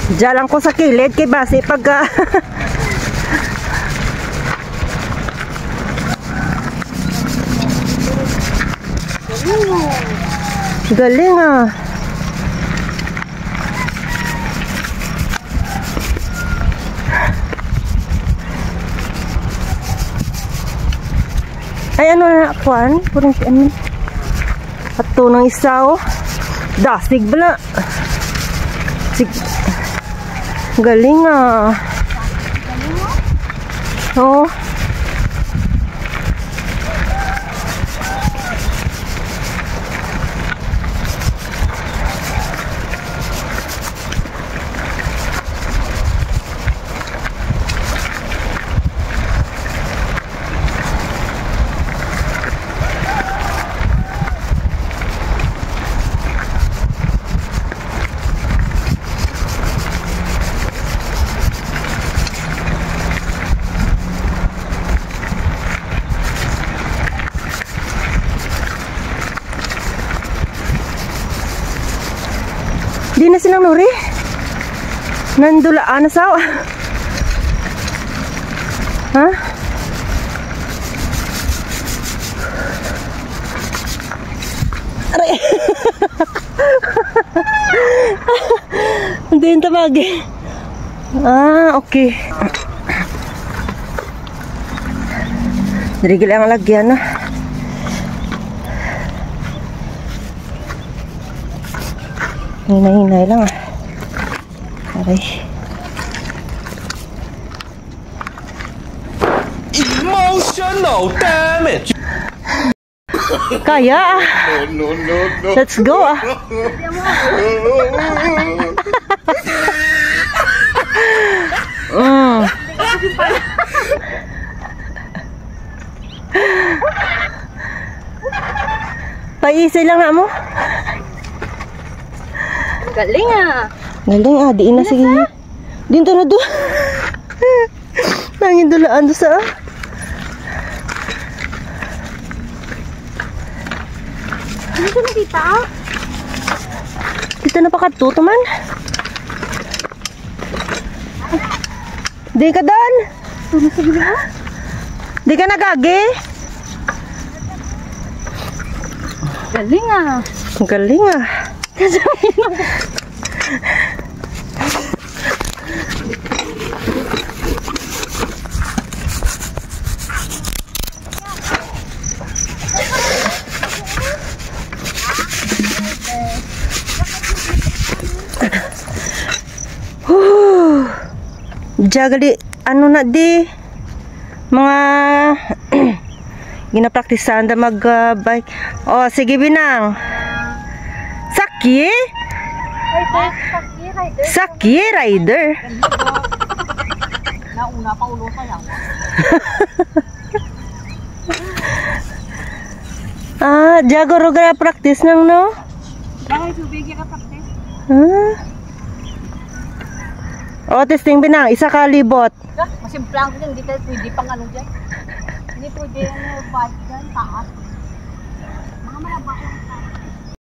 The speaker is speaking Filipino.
Diyan lang ko sa kilid kay base pagka galing ah. Ay ano na kuan? Purong ano? Ato ng isa oh. Dasig bala. Sig. Galing ah. Oh. Di na silang nuri. Nandulaan na sao. Ha? Aray. Hindi yung tamagi. Ah, okay. Dirigil ang lagyan na. Hinay-hinay lang ah. Aray. Emotional damage. Kaya ah. No. Let's go ah. Paisay lang na mo. Galing ah. Galing ah, diin na sige. Dinto na do. Nangin dulaan do sa. Dito na kita ah. Dito na pakatuto man. Di ka dan. Di ka nagagi. Galing ah. Galing ah. Jagali ano na di mga ginapraktisan da mag bike. Oh sige binang. Saki? Saki rider. Nauna pa ulo sayang. Ah, jagoro gara practice nang no? Bakit tubig ka practice? Oh, testing binang, isa ka libot. Masimplang ko dyan, hindi tayo pwede pang ano dyan. Hindi pwede ano, bad dyan, taas. Mga malabak lang.